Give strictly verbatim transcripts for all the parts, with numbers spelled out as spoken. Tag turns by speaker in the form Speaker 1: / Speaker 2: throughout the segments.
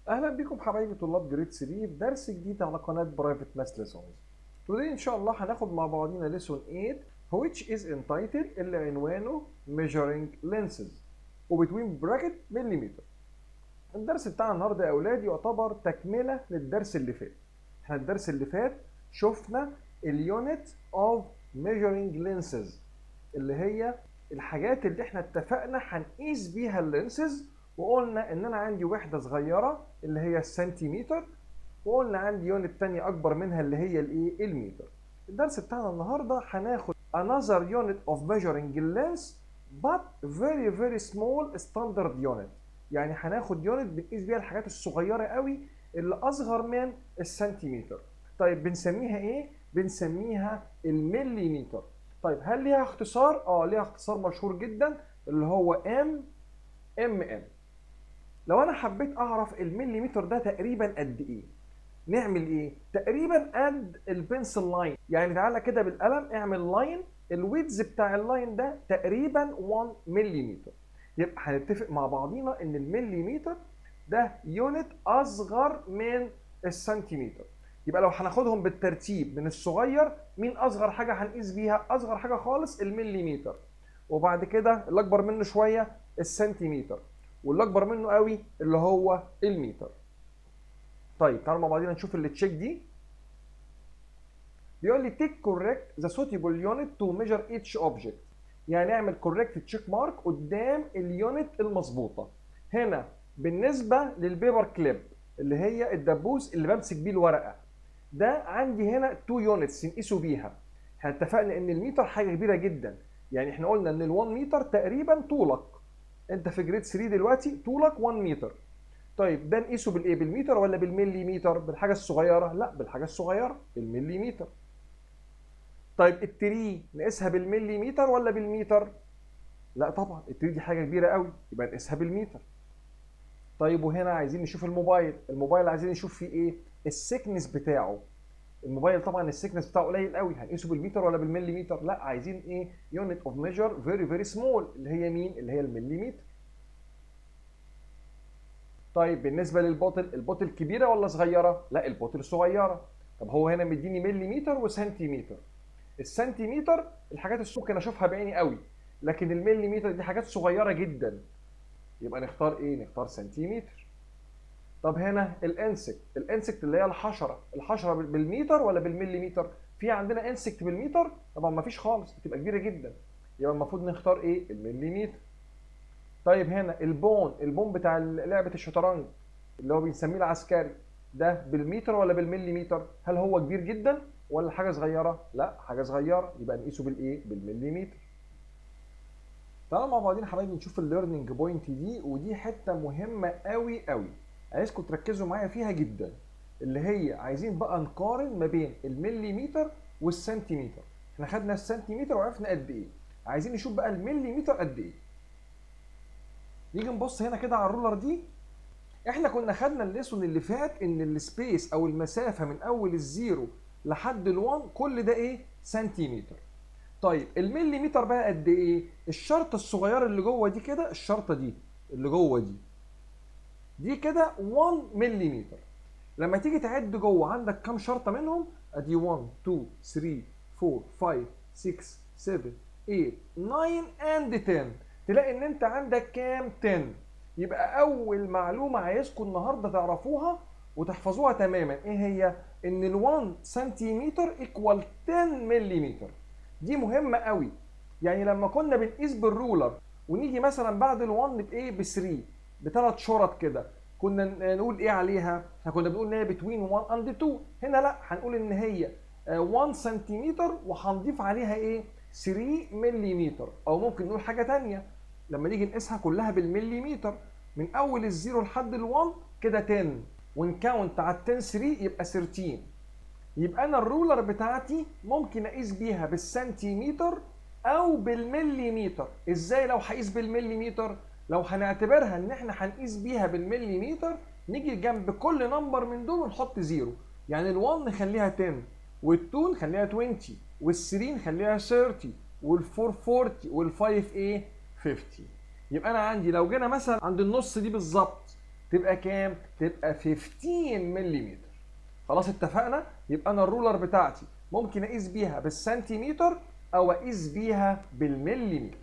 Speaker 1: اهلا بكم حبايبي طلاب جريد ثلاثة في درس جديد على قناه برايفت ماث ليسونز. Today ان شاء الله هناخد مع بعضينا ليسون ثمانية which is entitled اللي عنوانه measuring lenses وبتوين براكت مليمتر. الدرس بتاعنا النهارده يا اولاد يعتبر تكمله للدرس اللي فات. احنا الدرس اللي فات شفنا اليونت اوف measuring lenses اللي هي الحاجات اللي احنا اتفقنا هنقيس بيها اللينسز، وقلنا ان انا عندي وحده صغيره اللي هي السنتيمتر، وقلنا عندي يونت تانية اكبر منها اللي هي الايه المتر. الدرس بتاعنا النهارده هناخد another unit of measuring length but very very small standard unit، يعني هناخد يونت بنقيس بيها الحاجات الصغيره قوي اللي اصغر من السنتيمتر. طيب بنسميها ايه؟ بنسميها المليمتر. طيب هل ليها اختصار؟ اه ليها اختصار مشهور جدا اللي هو ام ام ام. لو انا حبيت اعرف المليمتر ده تقريبا قد ايه، نعمل ايه؟ تقريبا قد البنسل لاين. يعني تعالى كده بالقلم اعمل لاين، الويدز بتاع اللاين ده تقريبا واحد مليمتر. يبقى هنتفق مع بعضينا ان المليمتر ده يونت اصغر من السنتيمتر. يبقى لو هناخدهم بالترتيب من الصغير، مين اصغر حاجه هنقيس بيها؟ اصغر حاجه خالص المليمتر، وبعد كده اللي اكبر منه شويه السنتيمتر، واللي اكبر منه قوي اللي هو المتر. طيب تعالوا مع بعضينا نشوف اللي تشيك دي. بيقول لي تيك كوريكت ذا suitable unit to measure each object، يعني اعمل كوريكت تشيك مارك قدام اليونت المظبوطه. هنا بالنسبه للبيبر كليب اللي هي الدبوس اللي بمسك بيه الورقه، ده عندي هنا اتنين يونتس نقيسوا بيها. احنا اتفقنا ان المتر حاجه كبيره جدا، يعني احنا قلنا ان ال1 متر تقريبا طولك، انت في جريد ثلاثة دلوقتي طولك واحد متر. طيب ده نقيسه بالايه؟ بالمتر ولا بالمليمتر؟ بالحاجه الصغيره؟ لا بالحاجه الصغيره بالمليمتر. طيب التري نقيسها بالمليمتر ولا بالمتر؟ لا طبعا التري دي حاجه كبيره قوي، يبقى نقيسها بالمتر. طيب وهنا عايزين نشوف الموبايل، الموبايل عايزين نشوف فيه ايه؟ السكنس بتاعه. الموبايل طبعا السكنس بتاعه قليل قوي، هنقيسه بالمتر ولا بالمليمتر؟ لا عايزين ايه؟ يونت اوف ميجر فيري فيري سمول اللي هي مين؟ اللي هي المليمتر. طيب بالنسبه للبوتل، البوتل كبيره ولا صغيره؟ لا البوتل صغيره. طب هو هنا مديني مليمتر وسنتيمتر. السنتيمتر الحاجات اللي ممكن اشوفها بعيني قوي، لكن المليمتر دي حاجات صغيره جدا، يبقى نختار ايه؟ نختار سنتيمتر. طب هنا الانسكت، الانسكت اللي هي الحشره، الحشره بالمتر ولا بالمليمتر؟ في عندنا انسكت بالمتر؟ طبعا ما فيش خالص، بتبقى كبيره جدا، يبقى المفروض نختار ايه؟ المليمتر. طيب هنا البون، البون بتاع لعبه الشطرنج اللي هو بنسميه العسكري، ده بالمتر ولا بالمليمتر؟ هل هو كبير جدا ولا حاجه صغيره؟ لا حاجه صغيره، يبقى نقيسه بالايه؟ بالمليمتر. تعالوا مع بعضين حبايبي نشوف الليرنينج بوينت دي، ودي حته مهمه قوي قوي، عايزكم تركزوا معايا فيها جدا، اللي هي عايزين بقى نقارن ما بين المليمتر والسنتيمتر. احنا خدنا السنتيمتر وعرفنا قد ايه، عايزين نشوف بقى المليمتر قد ايه. نيجي نبص هنا كده على الرولر دي. احنا كنا خدنا الليسون اللي فات ان السبيس او المسافه من اول الزيرو لحد الوان كل ده ايه؟ سنتيمتر. طيب المليمتر بقى قد ايه؟ الشرطه الصغيره اللي جوه دي كده، الشرطه دي اللي جوه دي دي كده واحد مليمتر. لما تيجي تعد جوه عندك كام شرطه منهم؟ ادي واحد اتنين تلاتة اربعة خمسة ستة سبعة تمانية تسعة and عشرة، تلاقي ان انت عندك كام؟ عشرة. يبقى اول معلومه عايزكم النهارده تعرفوها وتحفظوها تماما، ايه هي؟ ان ال واحد سنتيمتر ايكوال عشرة مليمتر. دي مهمه قوي. يعني لما كنا بنقيس بالرولر ونيجي مثلا بعد ال واحد بايه؟ ب تلاتة، بثلاث شرط كده، كنا نقول ايه عليها؟ احنا كنا بنقول ان هي بتوين واحد اند اتنين. هنا لا، هنقول ان هي واحد سنتيمتر وهنضيف عليها ايه؟ تلاتة مليمتر. او ممكن نقول حاجه ثانيه، لما نيجي نقيسها كلها بالمليمتر من اول الزيرو لحد ال1 كده عشرة، ونكاونت على ال عشرة تلاتة يبقى تلتاشر. يبقى انا الرولر بتاعتي ممكن اقيس بيها بالسنتيمتر او بالمليمتر. ازاي لو هقيس بالمليمتر؟ لو هنعتبرها ان احنا هنقيس بيها بالمليمتر، نيجي جنب كل نمبر من دول ونحط زيرو. يعني ال1 نخليها عشرة، وال2 نخليها عشرين، وال3 نخليها تلاتين، وال4 اربعين، وال5 ايه؟ خمسين. يبقى انا عندي لو جينا مثلا عند النص دي بالظبط تبقى كام؟ تبقى خمستاشر ملم. خلاص اتفقنا؟ يبقى انا الرولر بتاعتي ممكن اقيس بيها بالسنتيمتر او اقيس بيها بالمليمتر.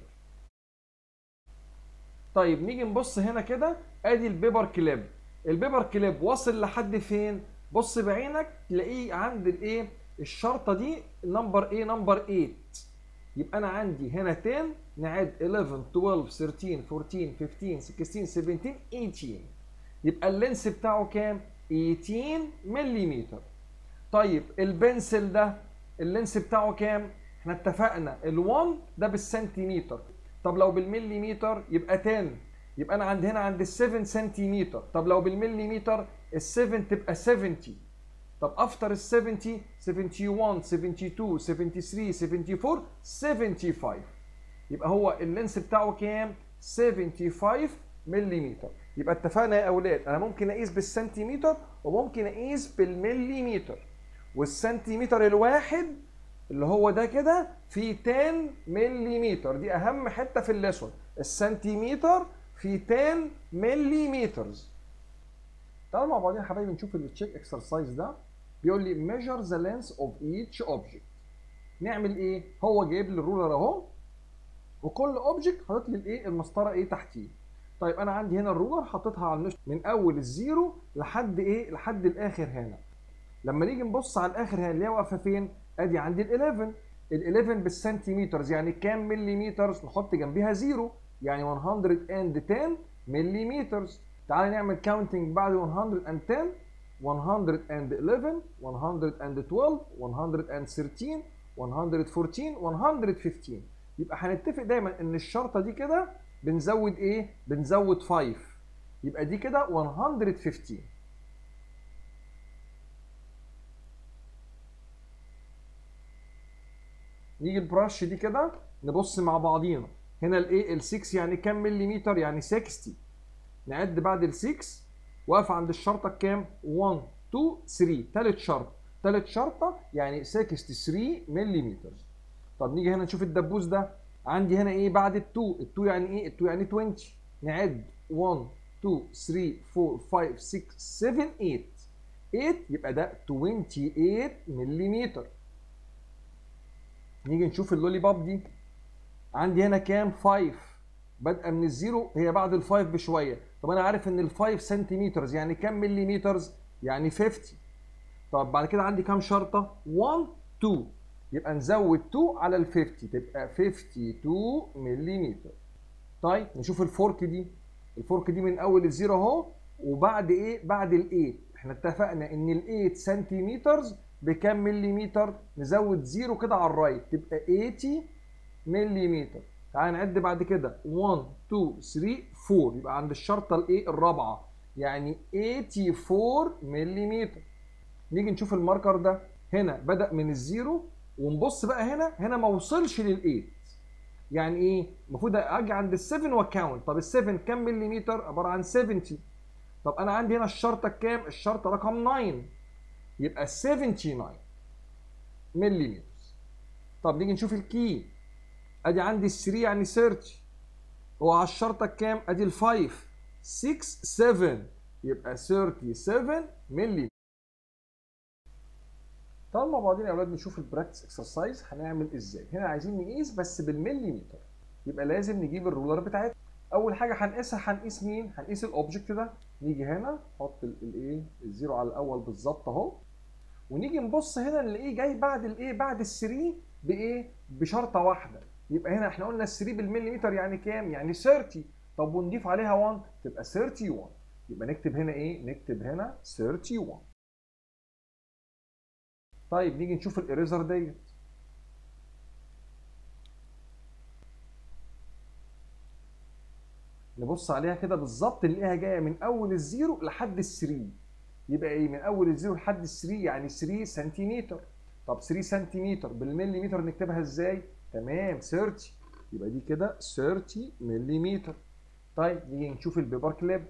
Speaker 1: طيب نيجي نبص هنا كده، ادي البيبر كليب. البيبر كليب واصل لحد فين؟ بص بعينك تلاقيه عند الايه؟ الشرطه دي نمبر ايه؟ نمبر تمانية. يبقى انا عندي هنا عشرة، نعد حداشر اتناشر تلتاشر اربعتاشر خمستاشر ستاشر سبعتاشر تمنتاشر. يبقى اللينس بتاعه كام؟ تمنتاشر ملم. طيب البنسل ده اللينس بتاعه كام؟ احنا اتفقنا ال1 ده بالسنتيمتر. طب لو بالمليمتر يبقى عشرة. يبقى انا عندي هنا عند ال7 سنتيمتر. طب لو بالمليمتر ال7 تبقى سبعين. طب افتر ال70 واحد وسبعين اتنين وسبعين تلاتة سبعين اربعة سبعين خمسة. يبقى هو اللينس بتاعه كام؟ خمسة وسبعين ملم. يبقى اتفقنا يا اولاد انا ممكن اقيس بالسنتيمتر وممكن اقيس بالمليمتر. والسنتيمتر الواحد اللي هو ده كده فيه عشرة ملم. دي اهم حته في الليسون، السنتيمتر فيه عشرة ملم. تعالوا مع بعضين يا حبايبي نشوف التشيك اكسرسايز ده. بيقول لي measure the length of each object. نعمل ايه؟ هو جايب لي الرولر اهو، وكل اوبجكت حاطط لي الايه؟ المسطره ايه تحتيه. طيب انا عندي هنا الرولر حاططها على النص من اول الزيرو لحد ايه؟ لحد الاخر هنا. لما نيجي نبص على الاخر هنا اللي هي واقفه فين؟ ادي عندي ال11. ال11 بالسنتيمترز يعني كام مليمترز؟ نحط جنبيها زيرو يعني مية وعشرة ملم. تعالى نعمل كاونتنج بعد مية وعشرة، مية وحداشر، مية واتناشر، مية واتناشر، مية واربعتاشر، مية وخمستاشر. يبقى هنتفق دايما ان الشرطه دي كده بنزود ايه؟ بنزود خمسة. يبقى دي كده مية وخمستاشر. نيجي البرش دي كده نبص مع بعضينا. هنا الايه؟ ال6 يعني كام مليمتر؟ يعني ستين. نعد بعد ال6 واقف عند الشرطه كام؟ واحد اتنين تلاتة. ثالث شرطه، ثالث شرطه يعني تلاتة وستين ملم. طب نيجي هنا نشوف الدبوس ده. عندي هنا ايه بعد ال2؟ ال2 يعني ايه؟ ال2 يعني عشرين. نعد واحد اتنين تلاتة اربعة خمسة ستة سبعة تمانية. تمانية يبقى ده تمنية وعشرين ملم. نيجي نشوف اللولي باب دي. عندي هنا كام؟ خمسة. بادئه من الزيرو، هي بعد الفايف بشويه. طب انا عارف ان الفايف سنتيمترز يعني كام مليمترز؟ يعني خمسين. طب بعد كده عندي كام شرطه؟ واحد اتنين. يبقى نزود اتنين على ال خمسين تبقى اتنين وخمسين ملم. طيب نشوف الفورك دي. الفورك دي من اول الزيرو اهو، وبعد ايه؟ بعد ال تمانية. احنا اتفقنا ان ال تمانية سنتيمترز بكام مليمتر؟ نزود زيرو كده على الرايت تبقى تمانين ملم. تعال نعد بعد كده واحد اتنين تلاتة اربعة. يبقى عند الشرطه الايه؟ الرابعه يعني اربعة وثمانين ملم. نيجي نشوف الماركر ده. هنا بدأ من الزيرو، ونبص بقى هنا هنا ما وصلش لل تمانية. يعني ايه؟ المفروض اجي عند ال7 واكاونت. طب ال7 كام مليمتر؟ عباره عن سبعين. طب انا عندي هنا الشرطه كام؟ الشرطه رقم تسعة يبقى تسعة وسبعين ملم. طب نيجي نشوف الكي. ادي عندي ال3 يعني تلاتين. هو على الشرطه كام؟ ادي ال5 ستة سبعة يبقى سبعة وتلاتين ملم. طب مع بعضين يا اولاد نشوف البراكتس اكسرسايز هنعمل ازاي. هنا عايزين نقيس بس بالمليمتر، يبقى لازم نجيب الرولر بتاعتنا. اول حاجه هنقيسها هنقيس مين؟ هنقيس الاوبجكت ده. نيجي هنا نحط الايه؟ الزيرو على الاول بالظبط اهو، ونيجي نبص هنا نلاقيه جاي بعد الايه؟ بعد ال3 بايه؟ بشرطه واحده. يبقى هنا احنا قلنا ال3 بالمليمتر يعني كام؟ يعني تلاتين. طب ونضيف عليها واحد تبقى واحد وتلاتين. يبقى نكتب هنا ايه؟ نكتب هنا واحد وتلاتين. طيب نيجي نشوف الاريزر ديت. نبص عليها كده بالظبط نلاقيها جايه من اول الزيرو لحد الثري. يبقى ايه؟ من اول الزيرو لحد الثري يعني تلاتة سنتيمتر. طب تلاتة سنتيمتر بالمليمتر نكتبها ازاي؟ تمام تلاتين. يبقى دي كده تلاتين ملم. طيب نيجي نشوف البيبر كليب.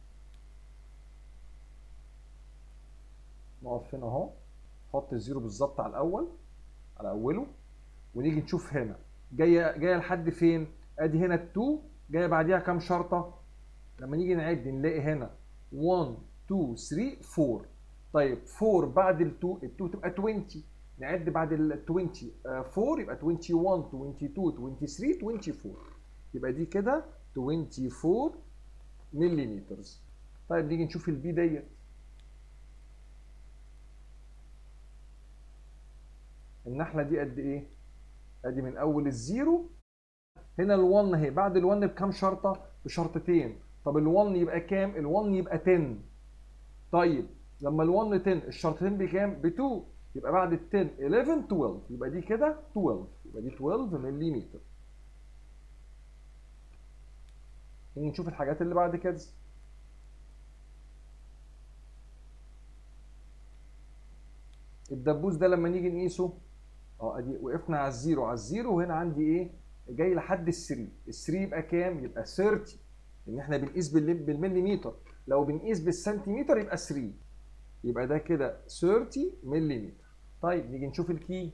Speaker 1: نقف هنا اهو، نحط الزيرو بالظبط على الاول، على اوله، ونيجي نشوف هنا جايه جايه لحد فين؟ ادي هنا ال2 جايه بعديها كام شرطه؟ لما نيجي نعد نلاقي هنا واحد اتنين تلاتة اربعة. طيب اربعة بعد ال اتنين، ال اتنين تبقى عشرين. نعد بعد ال عشرين اربعة يبقى واحد وعشرين اتنين وعشرين تلاتة وعشرين اربعة وعشرين. يبقى دي كده اربعة وعشرين ملم. طيب نيجي نشوف البي ديت. النحله دي قد ايه؟ ادي من اول الزيرو. هنا ال1 اهي، بعد ال1 بكام شرطه؟ بشرطتين. طب ال1 يبقى كام؟ ال1 يبقى عشرة. طيب لما ال1 عشرة الشرطتين بكام؟ ب اتنين. يبقى بعد ال عشرة حداشر اتناشر. يبقى دي كده اتناشر. يبقى دي اتناشر ملم. نيجي نشوف الحاجات اللي بعد كده. الدبوس ده لما نيجي نقيسه، اه ادي وقفنا على الزيرو، على الزيرو، وهنا عندي ايه؟ جاي لحد الثلاثة. الثلاثة يبقى كام؟ يبقى تلاتين. ان احنا بنقيس بالمليمتر، لو بنقيس بالسنتيمتر يبقى تلاتة. يبقى ده كده تلاتين ملم. طيب نيجي نشوف الكي.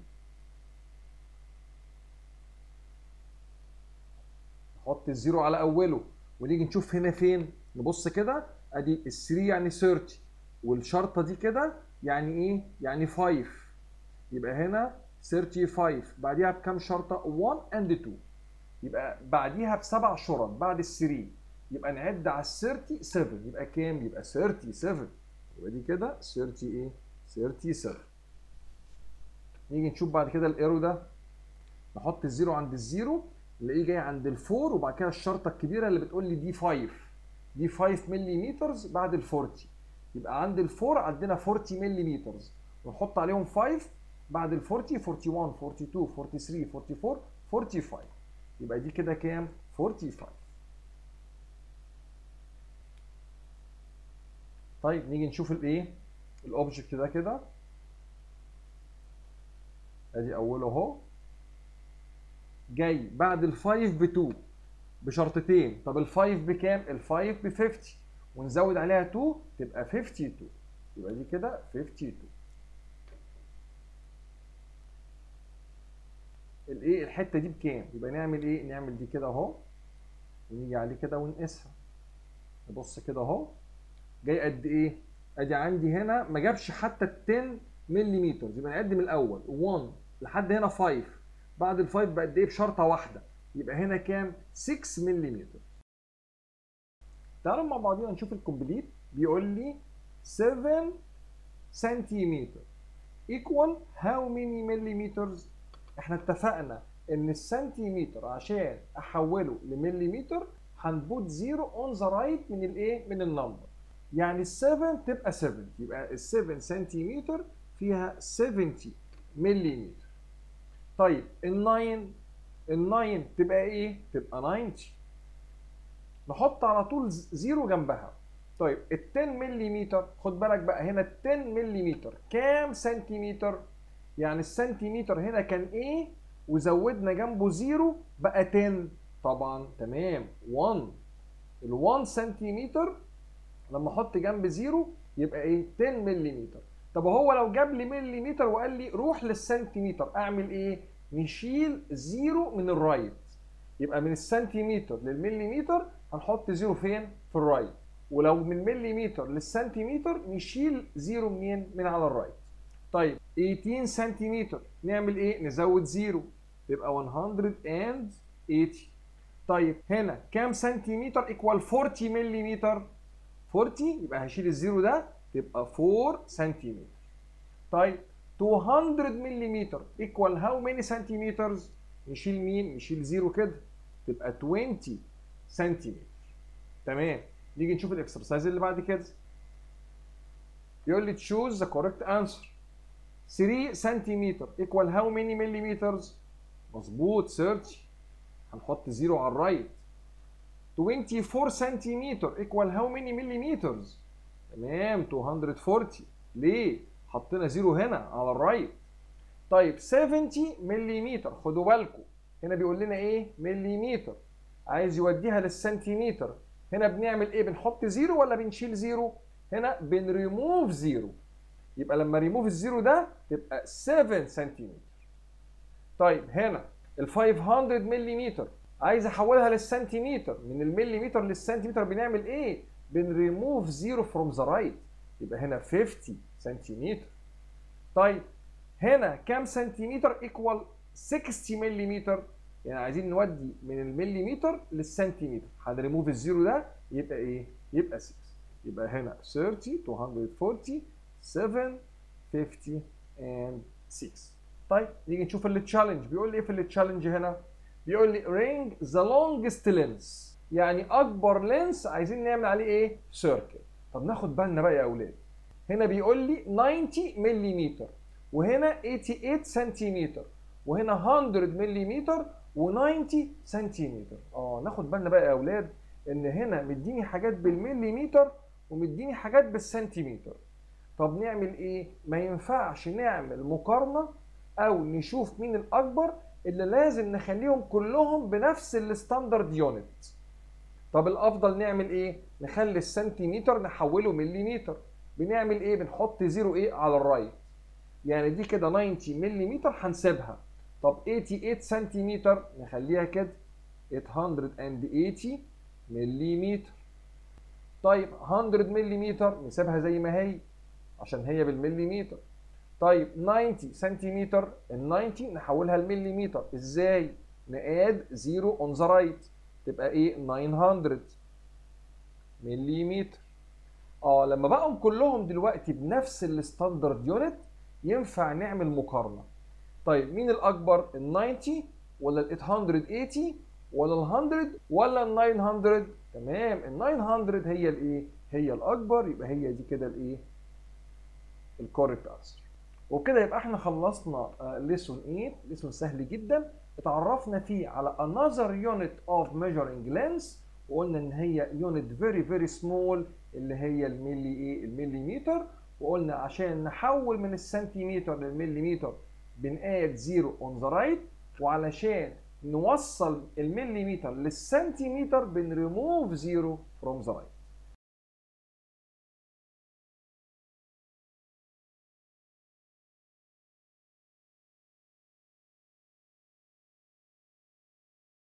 Speaker 1: نحط الزيرو على اوله ونيجي نشوف هنا فين. نبص كده، ادي ال3 يعني تلاتين، والشرطه دي كده يعني ايه؟ يعني خمسة. يبقى هنا خمسة وتلاتين، بعديها بكام شرطه؟ واحد اند اتنين. يبقى بعديها بسبع شرط بعد الثلاثة. يبقى نعد على ال سبعة وتلاتين. يبقى كام؟ يبقى سبعة وتلاتين. يبقى دي كده تلاتين ايه؟ سبعة وتلاتين. نيجي نشوف بعد كده الايرو ده. نحط الزيرو عند الزيرو، نلاقيه جاي عند الفور، وبعد كده الشرطه الكبيره اللي بتقول لي دي خمسة. دي خمسة ملم بعد ال اربعين. يبقى عند الفور عندنا اربعين ملم، ونحط عليهم خمسة بعد ال اربعين، واحد واربعين اتنين واربعين تلاتة اربعة واربعين خمسة واربعين. يبقى دي كده كام؟ خمسة واربعين. طيب نيجي نشوف الايه؟ الاوبجكت ده كده. ادي اوله اهو، جاي بعد ال خمسة ب اتنين بشرطتين. طب ال خمسة بكام؟ ال خمسة ب خمسين، ونزود عليها اتنين تبقى اتنين وخمسين. يبقى دي كده اتنين وخمسين. الايه؟ الحته دي بكام؟ يبقى نعمل ايه؟ نعمل دي كده اهو، ونيجي عليه كده ونقيسها. نبص كده اهو، جاي قد ايه؟ ادي عندي هنا ما جابش حتى ال عشرة ملم. يبقى نعد من الاول واحد لحد هنا خمسة. بعد ال خمسة بقد ايه؟ بشرطه واحده. يبقى هنا كام؟ ستة ملم. تعالوا مع بعضينا نشوف الكومبليت. بيقول لي سبعة سنتيمتر equal how many millimeters. احنا اتفقنا ان السنتيمتر عشان احوله لمليمتر هنبوت زيرو اون ذا رايت من الايه؟ من النمبر. يعني ال سبعة تبقى سبعة، يبقى ال سبعة سنتيمتر فيها سبعين ملم. طيب ال تسعة، ال تسعة تبقى ايه؟ تبقى تسعين. نحط على طول زيرو جنبها. طيب ال عشرة ملم، خد بالك بقى هنا ال عشرة ملم كام سنتيمتر؟ يعني السنتيمتر هنا كان ايه؟ وزودنا جنبه زيرو بقى عشرة. طبعا تمام. واحد، ال واحد سنتيمتر لما احط جنب زيرو يبقى ايه؟ عشرة ملم. طب هو لو جاب لي مليمتر وقال لي روح للسنتيمتر، اعمل ايه؟ نشيل زيرو من الرايت. يبقى من السنتيمتر للمليمتر هنحط زيرو فين؟ في الرايت. ولو من مليمتر للسنتيمتر نشيل زيرو منين؟ من على الرايت. طيب تمنتاشر سنتيمتر نعمل ايه؟ نزود زيرو يبقى مية وتمانين. طيب هنا كام سنتيمتر ايكوال اربعين ملم؟ اربعين، يبقى هشيل الزيرو ده تبقى اربعة سنتيمتر. طيب مئتين ملم ايكوال هاو ماني سنتيمترز؟ نشيل مين؟ نشيل زيرو كده تبقى عشرين سنتيمتر. تمام. نيجي نشوف الاكسرسايز اللي بعد كده. يقول لي تشوز ذا كوريكت انسر. تلاتة سنتيمتر ايكوال هاو ماني مليمترز؟ مظبوط تلاتين، هنحط زيرو على الرايت. اربعة وعشرين سنتيمتر ايكوال هاو ماني مليمترز؟ تمام مئتين واربعين. ليه؟ حطينا زيرو هنا على الرايت. طيب سبعين ملم، خدوا بالكم هنا بيقول لنا ايه؟ مليمتر، عايز يوديها للسنتيمتر. هنا بنعمل ايه؟ بنحط زيرو ولا بنشيل زيرو؟ هنا بنريموف زيرو. يبقى لما ريموف الزيرو ده تبقى سبعة سنتيمتر. طيب هنا ال خمسمية ملم عايز احولها للسنتيمتر. من المليمتر للسنتيمتر بنعمل ايه؟ بنريموف زيرو فروم ذا رايت، يبقى هنا خمسين سنتيمتر. طيب هنا كام سنتيمتر ايكوال ستين مليمتر؟ يعني عايزين نودي من المليمتر للسنتيمتر، هنريموف الزيرو ده يبقى ايه؟ يبقى ستة. يبقى هنا ثلاثين مئتين وأربعين سبعة خمسين and ستة. طيب نيجي نشوف التشالنج. بيقول لي ايه في التشالنج هنا؟ بيقول لي رينج ذا لونجست لينس، يعني اكبر لينس عايزين نعمل عليه ايه؟ سيركل. طب ناخد بالنا بقى يا اولاد، هنا بيقول لي تسعين مليمتر، وهنا ثمانية وثمانين سنتيمتر، وهنا مية مليمتر و90 سنتيمتر. اه ناخد بالنا بقى يا اولاد ان هنا مديني حاجات بالمليمتر ومديني حاجات بالسنتيمتر. طب نعمل ايه؟ ما ينفعش نعمل مقارنه او نشوف مين الاكبر، اللي لازم نخليهم كلهم بنفس الستاندرد يونت. طب الافضل نعمل ايه؟ نخلي السنتيمتر نحوله مليمتر. بنعمل ايه؟ بنحط زيرو ايه على الرايت، يعني دي كده تسعين مليمتر هنسيبها. طب ثمانية وثمانين سنتيمتر نخليها كده ثمانمائة وثمانين مليمتر. طيب مية مليمتر نسيبها زي ما هي عشان هي بالمليمتر. طيب تسعين سنتيمتر، ال تسعين نحولها لمليمتر. ازاي؟ نقاد زيرو اون ذا رايت تبقى ايه؟ تسعمائة مليمتر. اه لما بقوا كلهم دلوقتي بنفس الستاندرد يونت ينفع نعمل مقارنه. طيب مين الاكبر؟ ال تسعين ولا ال ثمانمائة ولا ال مية ولا ال تسعمائة؟ تمام، ال تسعمائة هي الايه؟ هي الاكبر، يبقى هي دي كده الايه؟ الكوريكت انسر. وبكده يبقى احنا خلصنا ليسون ثمانية، ليسون سهل جدا اتعرفنا فيه على another unit of measuring length، وقلنا ان هي unit very very small اللي هي الملي ايه؟ المليمتر. وقلنا عشان نحول من السنتيمتر للمليمتر بنقاد زيرو اون ذا رايت، وعلشان نوصل المليمتر للسنتيمتر بنريموف زيرو فروم ذا رايت.